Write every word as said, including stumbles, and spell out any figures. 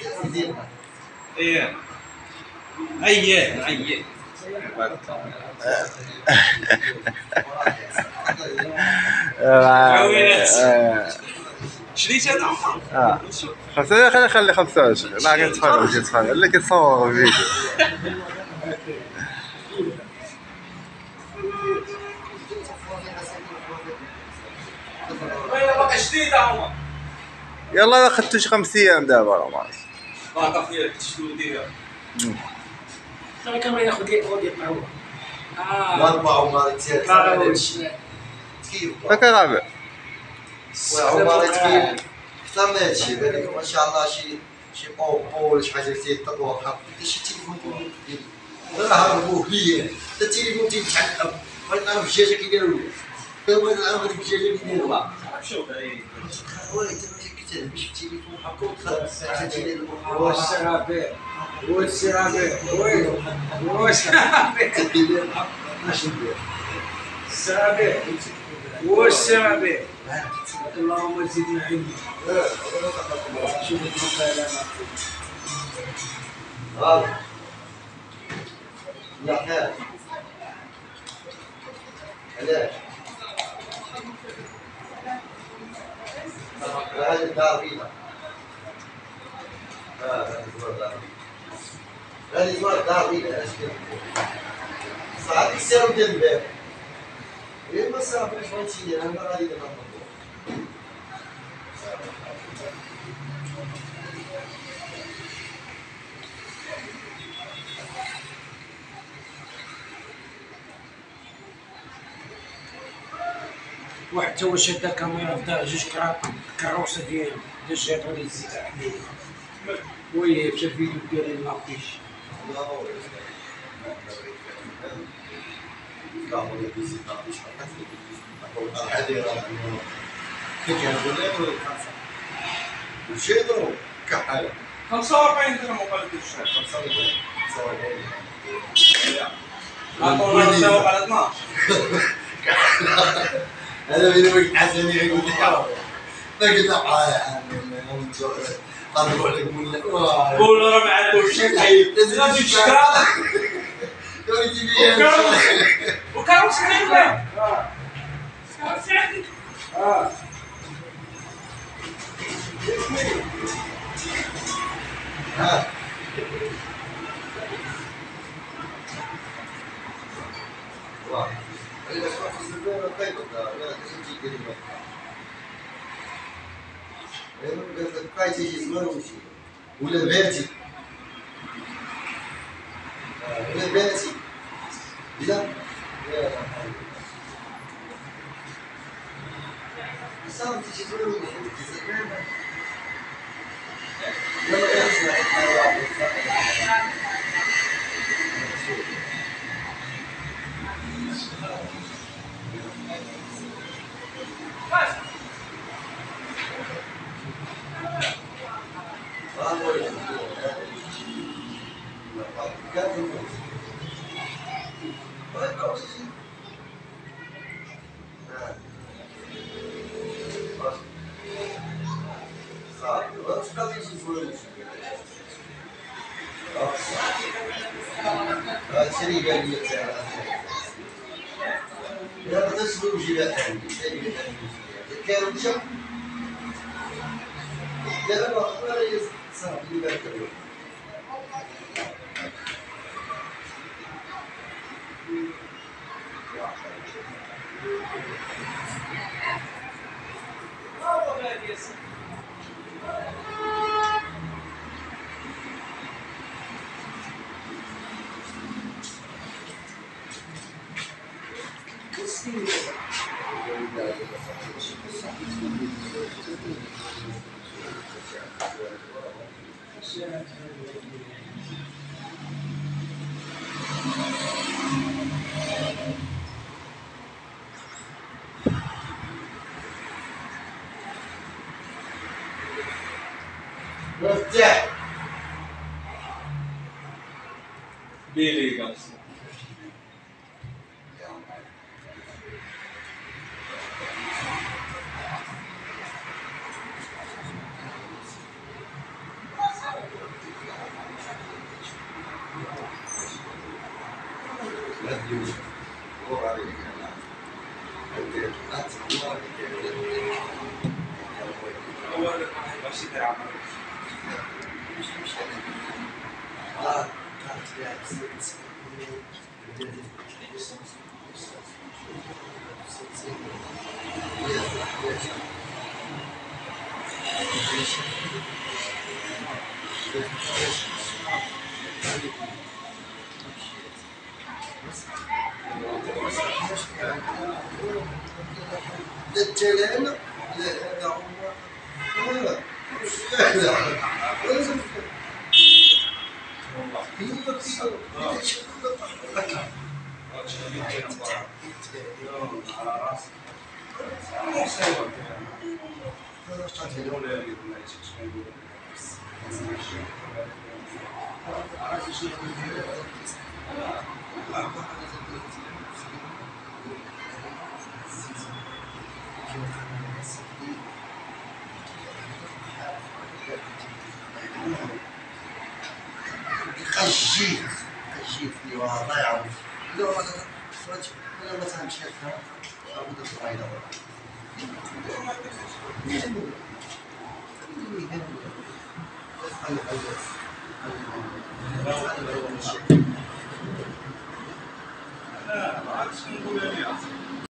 ايه ايه ايه شريت هذا اه خمسة خلي خلي خمسة وعشرين لا كنتفرج كنتفرج اللي كيتصور فيديو باقي جديدة هما يلا ما خدتو شي خمس ايام دابا راه ماشي باقا فيها تشدو ديالها ترى كان ياخذ لي اودي قهوه اه اربعه وما تكيف هكا رابع وعمر تكيف اكثر من هادشي بالك ما شاء الله شي شي اوبو ولا شي حاجه تيطور حق شي تليفون راه هربوه ليا حتى التليفون تيتعلق بغيت نعرف الدجاجه كيديروا ليه بغيت نعرف هذيك الدجاجه كيديروا شوف هاي خويا انت كتلبش في التليفون هكا وتخرج واش رابع واش رابع واش رابع اش ندير السرابع واش السرابع اللهم زدنا علما شوف المقالة غلط لا خير علاش هذه الدار فينا اه هذه زوار الدار هذه زوار الدار فينا صعب يساوي ديال الباب غير ما صافي شنو تيدير انا غادي ندير الموضوع واحد تا هو شاد الكاميرا دار جوج كراطن الكروسه ديالو دا جاتو لي الزيت عليه وي مشى الفيديو ديالي لابيش وشيدو كحل خمسة وأربعين درهم وقال لك الشهر خمسة وأربعين عطونا نساوق على اثناش هذا من وقت حسني يقول لي حرام ما قلت اه يا عمي طلعوا لك من قولوا راه ما عندوش شي حي لازم تشكر وليتي بيا وكانوا سعيد اه سعيد اه ها واه إذا شفت الزبالة طيب لا تجي كلمة قالت لك بقاي تيجي زمان ومشي ولا باتي ولا باتي لا لا صافي تيجي زمان ومشي لا لا لا تسلو جبال كانوا مشى لا لا ولا يصاب اللي بالك مفتاح بيلي قال اليوم ورا أول ماشي تلعب الجلال لا هذا هو لا لازم خشيت خشيت في واقع لو ما فرج لو مثلا مشيت لابد تغير لا ما عادش نقول لي